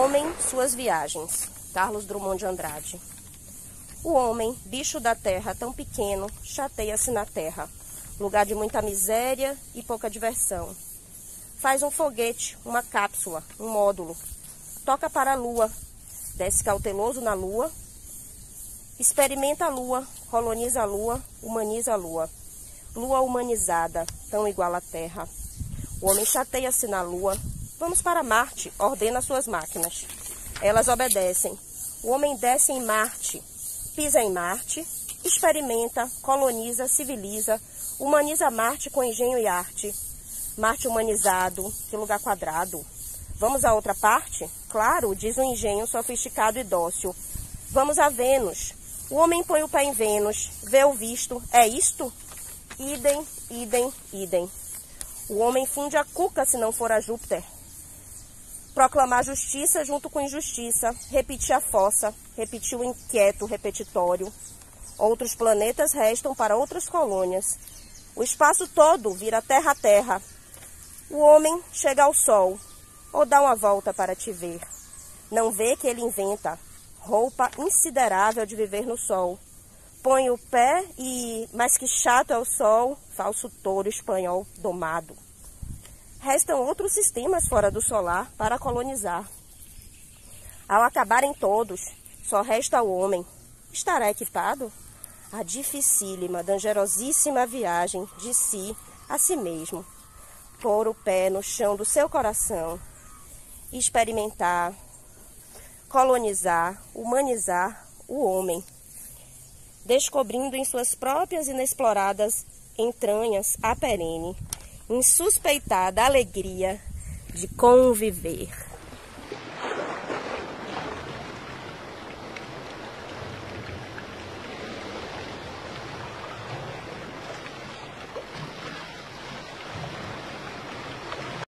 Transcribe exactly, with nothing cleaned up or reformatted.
homem, suas viagens. Carlos Drummond de Andrade. O homem, bicho da terra, tão pequeno, chateia-se na terra, lugar de muita miséria e pouca diversão. Faz um foguete, uma cápsula, um módulo. Toca para a lua, desce cauteloso na lua, experimenta a lua, coloniza a lua, humaniza a lua. Lua humanizada, tão igual à terra. O homem chateia-se na lua. Vamos para Marte, ordena suas máquinas. Elas obedecem. O homem desce em Marte, pisa em Marte, experimenta, coloniza, civiliza, humaniza Marte com engenho e arte. Marte humanizado, que lugar quadrado. Vamos à outra parte? Claro, diz o engenho sofisticado e dócil. Vamos a Vênus. O homem põe o pé em Vênus, vê o visto. É isto? Idem, idem, idem. O homem funde a cuca se não for a Júpiter. Proclamar justiça junto com injustiça, repetir a fossa, repetir o inquieto repetitório. Outros planetas restam para outras colônias. O espaço todo vira terra a terra. O homem chega ao sol, ou dá uma volta para te ver. Não vê que ele inventa roupa insiderável de viver no sol. Põe o pé e, mas que chato é o sol, falso touro espanhol domado. Restam outros sistemas fora do solar para colonizar. Ao acabarem todos, só resta o homem. Estará equipado? A dificílima, dangerosíssima viagem de si a si mesmo. Pôr o pé no chão do seu coração. Experimentar, colonizar, humanizar o homem. Descobrindo em suas próprias inexploradas entranhas a perene, insuspeitada alegria de conviver.